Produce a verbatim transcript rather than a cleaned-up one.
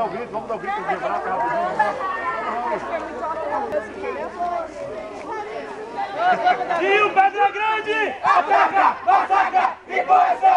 dar o grito, vamos dar o grito de braço rapidinho. E o Pedra Grande ataca, massacra e começa!